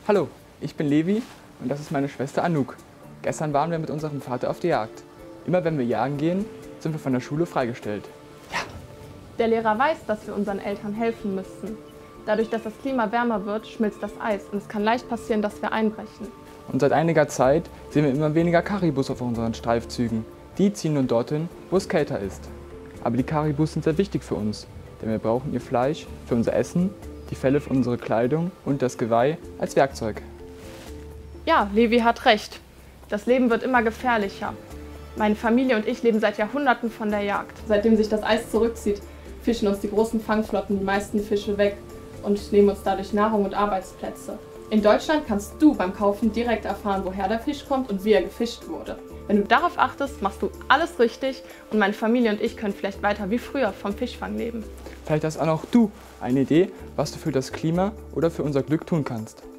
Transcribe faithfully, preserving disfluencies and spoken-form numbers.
Hallo, ich bin Levi und das ist meine Schwester Anouk. Gestern waren wir mit unserem Vater auf der Jagd. Immer wenn wir jagen gehen, sind wir von der Schule freigestellt. Ja. Der Lehrer weiß, dass wir unseren Eltern helfen müssen. Dadurch, dass das Klima wärmer wird, schmilzt das Eis und es kann leicht passieren, dass wir einbrechen. Und seit einiger Zeit sehen wir immer weniger Karibus auf unseren Streifzügen. Die ziehen nun dorthin, wo es kälter ist. Aber die Karibus sind sehr wichtig für uns, denn wir brauchen ihr Fleisch für unser Essen, die Felle für unsere Kleidung und das Geweih als Werkzeug. Ja, Levi hat recht. Das Leben wird immer gefährlicher. Meine Familie und ich leben seit Jahrhunderten von der Jagd. Seitdem sich das Eis zurückzieht, fischen uns die großen Fangflotten die meisten Fische weg und nehmen uns dadurch Nahrung und Arbeitsplätze. In Deutschland kannst du beim Kaufen direkt erfahren, woher der Fisch kommt und wie er gefischt wurde. Wenn du darauf achtest, machst du alles richtig und meine Familie und ich können vielleicht weiter wie früher vom Fischfang leben. Vielleicht hast auch noch du eine Idee, was du für das Klima oder für unser Glück tun kannst.